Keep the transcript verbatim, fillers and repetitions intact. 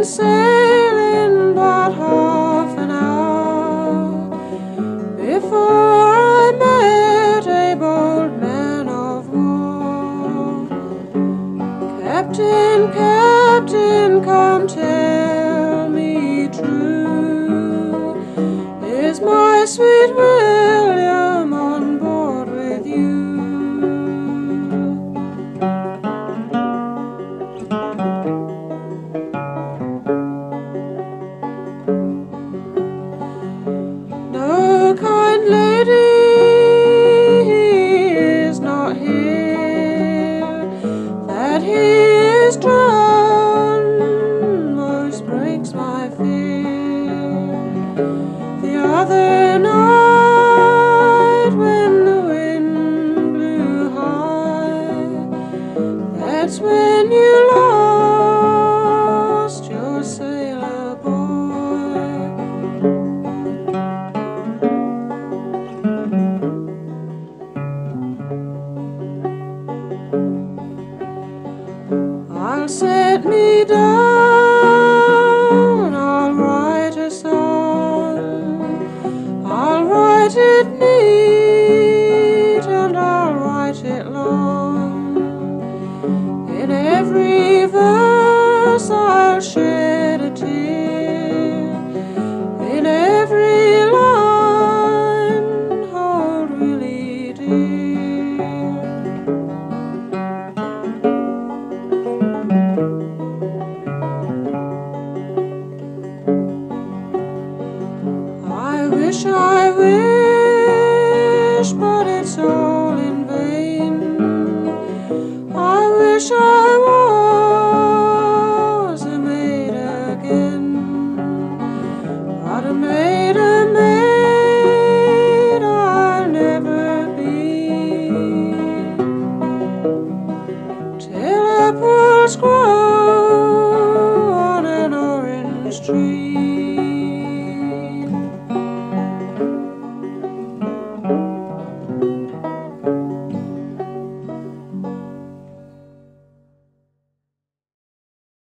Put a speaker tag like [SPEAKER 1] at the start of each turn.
[SPEAKER 1] can sail in but half an hour before I met a bold man of war. Captain, Captain, come tell me true, is my sweet William on board with you? No, kind lady, he is not here, that he is drowned most breaks my fear. The other night when the wind blew high, that's when you lost your sailor boy. I'll set me down, I'll write a song, I'll write it neat and I'll write it long. In every verse I'll shed a tear, in every line hold really dear. I wish, I wish, but it's all in vain. I wish I was a maid again, but a maid, a maid I'll never be, till apples grow on an orange tree.